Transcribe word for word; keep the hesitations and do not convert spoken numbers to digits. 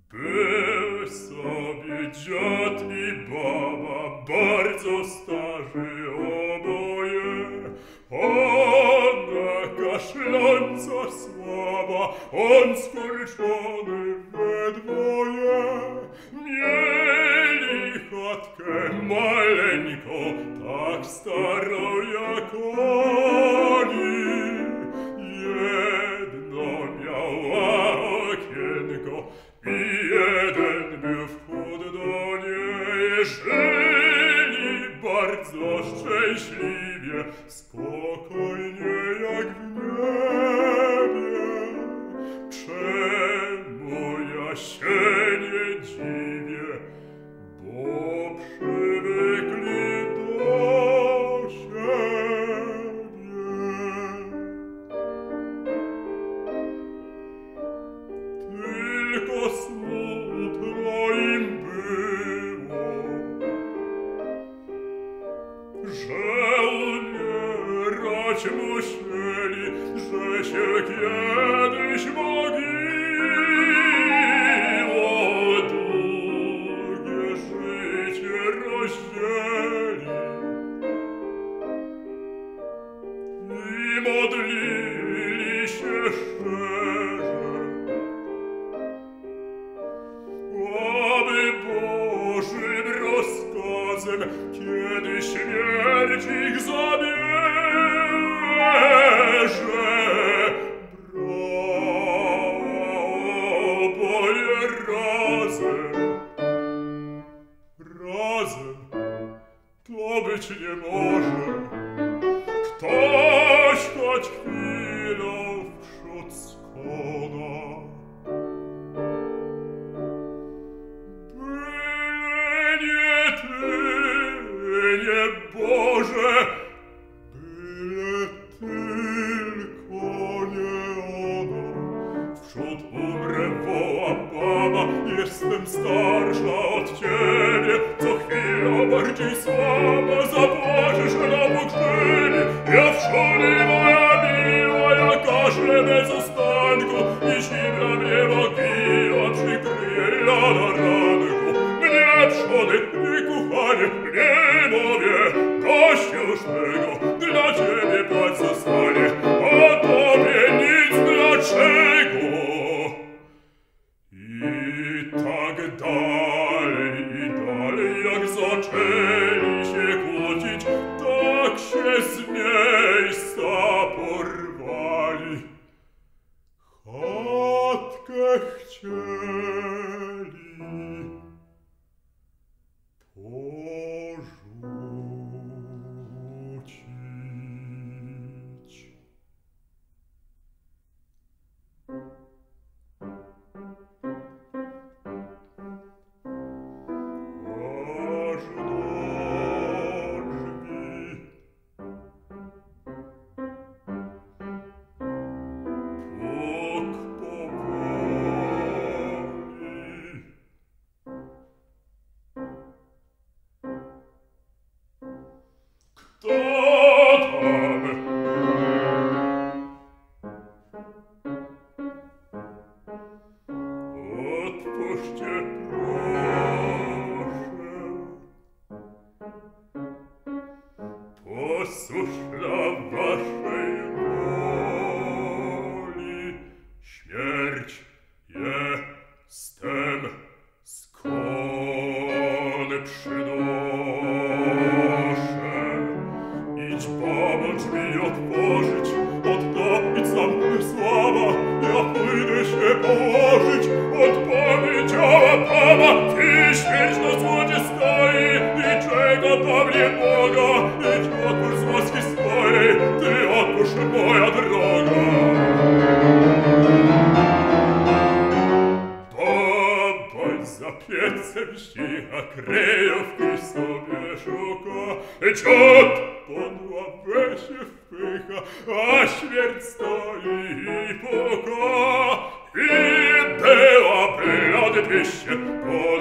Był sobie dziad i baba, bardzo starzy oboje. Ona kaszląca słaba, on skurczony we dwoje. Mieli chatkę maleńką, tak starą jak oni. Jedno miała okienko i jeden był wchód do niej. Żyli bardzo szczęśliwie, spokojnie jak w niebie. Czemu ja się nie dziwię, bo przywykli do siebie. Tylko smutno im było, że umierać musieli, że się kiedyś mogiło. Długie życie rozdzieli i modlili się szczerze, aby Bożym rozkazem kiedy śmierć ich zabierze. Oboje razem, razem to być nie może. Ktoś choć chwilą wprzód skona. Boże, byle tylko nie ona. Wprzód umrę, woła baba, jestem starsza od ciebie. Co chwila bardziej słaba, zapłaczesz na pogrzebie. Ja wczoraj moja miła, ja kaszlę bez ustanku i zimna mnie mogila przykryje ja na ranku. Mnie przody, ty kuchanie, nie mówię, dość już tego, dla ciebie płać zostanie, a tobie nic dlaczego. I tak dalej, i dalej, jak zaczęli się kłócić, tak się z miejsca porwali. Chatkę chcieli suszla waszej woli. Śmierć jestem, skąd przynoszę. Idź babo drzwi otworzyć, oddobić sam słaba. Ja pójdę się położyć, odpowiedziała baba. Ty śmierć na złodzie stoi i czego do mnie Boga. Idź otwórz z łaski swojej, ty otwórz moja droga. Baba za piecem cicha kryjówki sobie szuka. Ciot pod ławę się wpycha, a śmierć stoi i puka. I była blady dwieście